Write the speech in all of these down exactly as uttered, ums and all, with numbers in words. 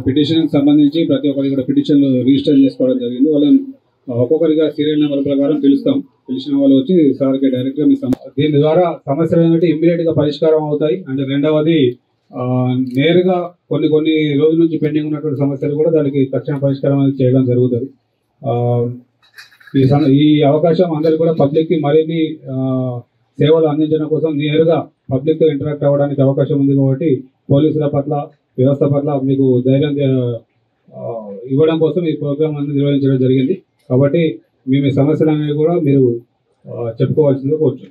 Petition సంబంధించి ప్రతి ఒక్కరికి కూడా పిటిషన్లు రిజిస్టర్ చేసుకోవడం జరిగింది. వాళ్ళని ఒక్కొక్కరిగా సీరియల్ నెంబర్ ప్రకారం పిలుస్తాం. పిలిచిన వాళ్ళు వచ్చి సార్కి డైరెక్ట్గా మీ దీని ద్వారా సమస్యలు ఏంటంటే ఇమ్మీడియట్గా పరిష్కారం అవుతాయి. అంటే రెండవది నేరుగా కొన్ని కొన్ని రోజుల నుంచి పెండింగ్ ఉన్నటువంటి సమస్యలు కూడా దానికి తక్షణ పరిష్కారం అనేది చేయడం జరుగుతుంది. ఈ ఈ అవకాశం అందరికీ కూడా పబ్లిక్కి మరిన్ని సేవలు అందించడం కోసం నేరుగా పబ్లిక్తో ఇంటరాక్ట్ అవ్వడానికి అవకాశం ఉంది. కాబట్టి పోలీసుల పట్ల వ్యవస్థ పట్ల మీకు ధైర్యం ఇవ్వడం కోసం ఈ ప్రోగ్రామ్ అనేది నిర్వహించడం జరిగింది. కాబట్టి మీ మీ సమస్యలు అనేవి కూడా మీరు చెప్పుకోవాల్సిందిగా కోరుచు.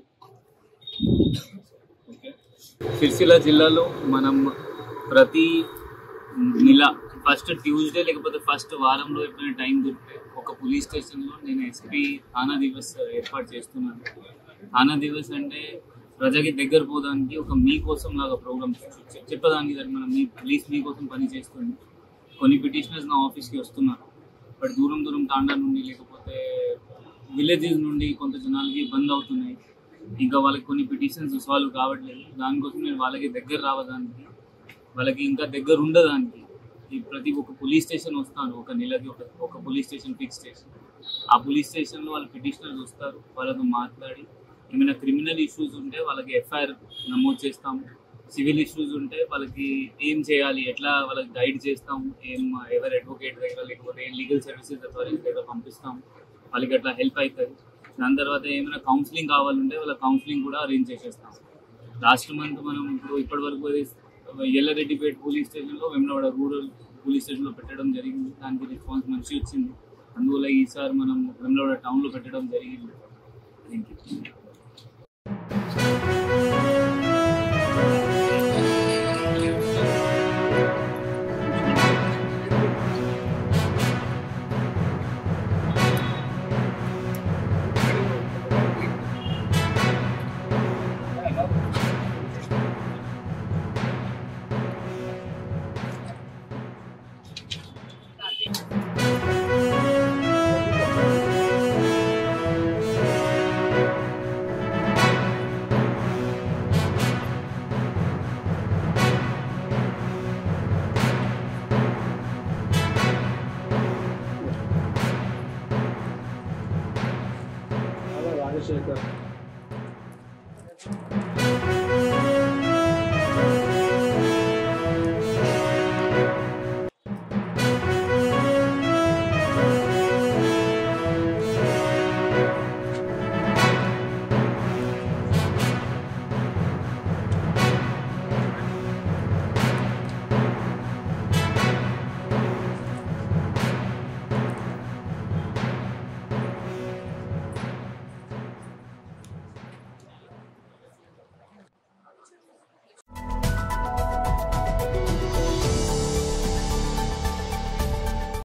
సిరిసిల్ల జిల్లాలో మనం ప్రతి నెల ఫస్ట్ ట్యూస్డే లేకపోతే ఫస్ట్ వారంలో ఎప్పుడైనా టైం దొరికితే ఒక పోలీస్ స్టేషన్లో నేను ఎస్పీ థానా దివస్ ఏర్పాటు చేస్తున్నాను. థానా దివస్ అంటే ప్రజకి దగ్గర పోదానికి ఒక మీకోసం లాగా ప్రోగ్రామ్ చెప్పడానికి మనం మీ పోలీస్ మీకోసం పని చేస్తుంది. కొన్ని పిటిషనర్స్ నా ఆఫీస్కి వస్తున్నారు, బట్ దూరం దూరం తాండా నుండి లేకపోతే విలేజెస్ నుండి కొంత జనాలకి ఇబ్బంది అవుతున్నాయి. ఇంకా వాళ్ళకి కొన్ని పిటిషన్స్ సాల్వ్ కావట్లేదు. దానికోసం నేను వాళ్ళకి దగ్గర రావడానికి, వాళ్ళకి ఇంకా దగ్గర ఉండడానికి ఈ ప్రతి ఒక్క పోలీస్ స్టేషన్ వస్తాను. ఒక నెలకి ఒక ఒక పోలీస్ స్టేషన్ ఫిక్స్ స్టేషన్. ఆ పోలీస్ స్టేషన్లో వాళ్ళ పిటిషనర్స్ వస్తారు. వాళ్ళతో మాట్లాడి ఏమైనా క్రిమినల్ ఇష్యూస్ ఉంటే వాళ్ళకి ఎఫ్ఐఆర్ నమోదు చేస్తాము. సివిల్ ఇష్యూస్ ఉంటే వాళ్ళకి ఏం చేయాలి, ఎట్లా వాళ్ళకి గైడ్ చేస్తాము, ఏం ఎవరు అడ్వకేట్ దగ్గర లేకపోతే ఏం లీగల్ సర్వీసెస్ అథారిటీ దగ్గర పంపిస్తాము. వాళ్ళకి అట్లా హెల్ప్ అవుతుంది. దాని తర్వాత ఏమైనా కౌన్సిలింగ్ కావాలంటే వాళ్ళ కౌన్సిలింగ్ కూడా అరేంజ్ చేసేస్తాం. లాస్ట్ మంత్ మనం ఇప్పుడు ఇప్పటి వరకు ఎల్లారెడ్డిపేట పోలీస్ స్టేషన్లో వెమ్లవాడ రూరల్ పోలీస్ స్టేషన్లో పెట్టడం జరిగింది. దానికి రెస్పాన్స్ మంచి వచ్చింది. అందువల్ల ఈసారి మనం వెమ్లవాడ టౌన్లో పెట్టడం జరిగింది. Thank you. రాజశేఖర్